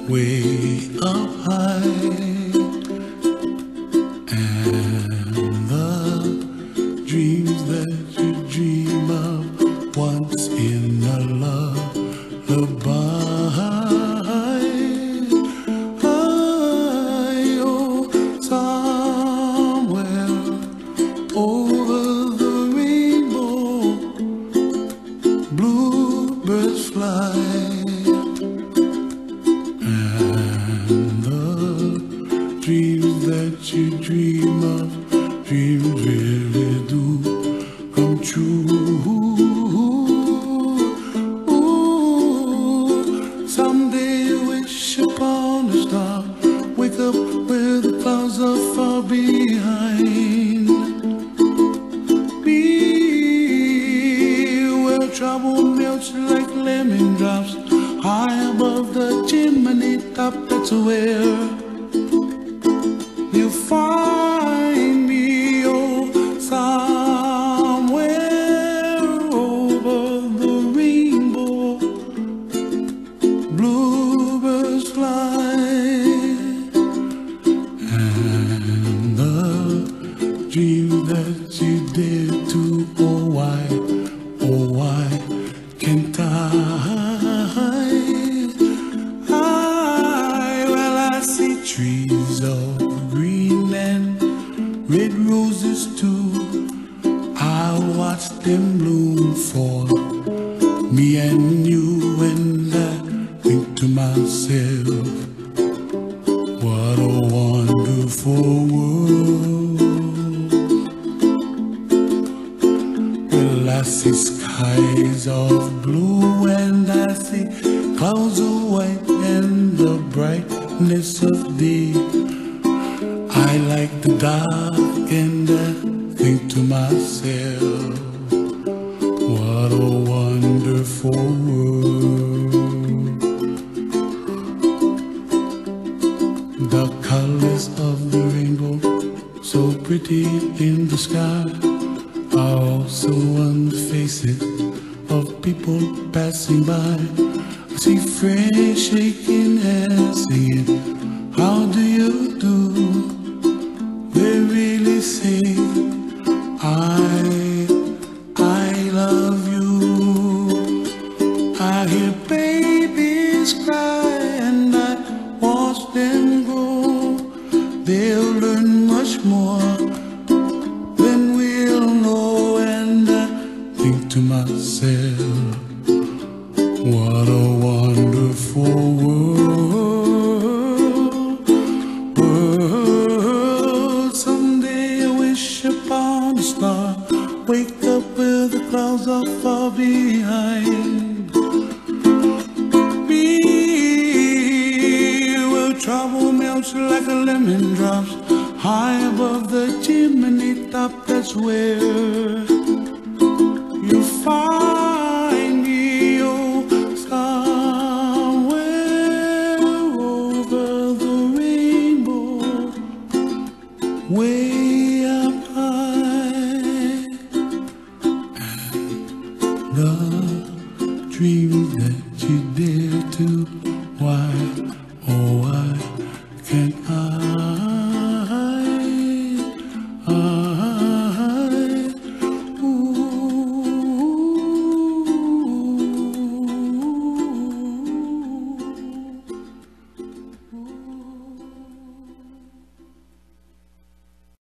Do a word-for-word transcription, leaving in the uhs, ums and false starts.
way up high, and the dreams that you dream of once in a lullaby. I, oh, somewhere over the rainbow, bluebirds fly. Dreams that you dream of, dreams really do come true. Ooh, someday you wish upon a star, wake up where the clouds are far behind. Be where trouble melts like lemon drops, high above the chimney top. That's where you find me, oh, somewhere over the rainbow, bluebirds fly, and the dream that you dare to, oh why, oh why can't I? I, well I see trees of green and red roses too. I'll watch them bloom for me and you, and I think to myself, what a wonderful world. Well, I see skies of blue and I see clouds of white and the brightness of day. I like the dark and I think to myself, what a wonderful world. The colors of the rainbow, so pretty in the sky, are also on the faces of people passing by. I see friends shaking hands singing, how do you do? They really say, I, I love you. I hear babies cry and I watch them grow. They'll learn much more than we'll know, and I think to myself, what a wonderful world. Upon a star, wake up where the clouds are far behind. Be where trouble melts like a lemon drops, high above the chimney top. That's where you find me, oh, somewhere over the rainbow, way up high, and the dreams that you dare to, why, oh why